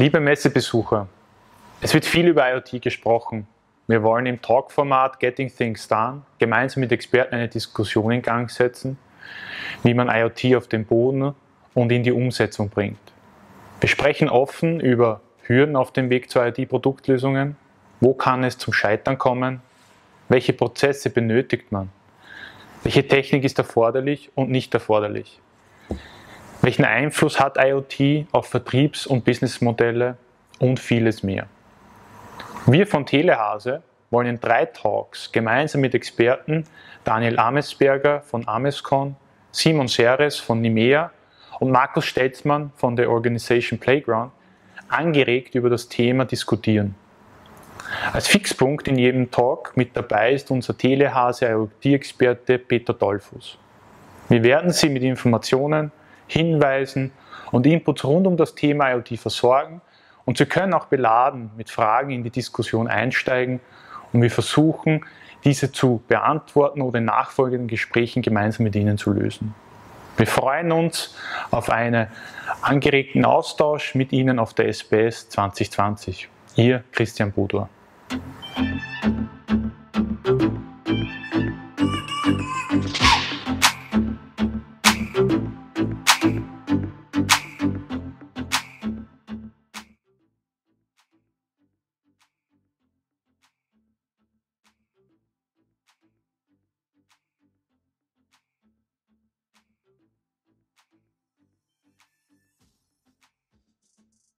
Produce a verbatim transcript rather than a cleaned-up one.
Liebe Messebesucher, es wird viel über IoT gesprochen. Wir wollen im Talk-Format Getting Things Done gemeinsam mit Experten eine Diskussion in Gang setzen, wie man IoT auf den Boden und in die Umsetzung bringt. Wir sprechen offen über Hürden auf dem Weg zu IoT-Produktlösungen, wo kann es zum Scheitern kommen, welche Prozesse benötigt man, welche Technik ist erforderlich und nicht erforderlich, welchen Einfluss hat IoT auf Vertriebs- und Businessmodelle und vieles mehr. Wir von Telehase wollen in drei Talks gemeinsam mit Experten Daniel Amesberger von Amescon, Simon Seres von Nimea und Markus Stelzmann von der Organization Playground angeregt über das Thema diskutieren. Als Fixpunkt in jedem Talk mit dabei ist unser Telehase IoT-Experte Peter Dollfuß. Wir werden Sie mit Informationen, Hinweisen und Inputs rund um das Thema IoT versorgen und Sie können auch beladen mit Fragen in die Diskussion einsteigen und wir versuchen, diese zu beantworten oder in nachfolgenden Gesprächen gemeinsam mit Ihnen zu lösen. Wir freuen uns auf einen angeregten Austausch mit Ihnen auf der S B S zwanzig zwanzig. Ihr Christian Budler.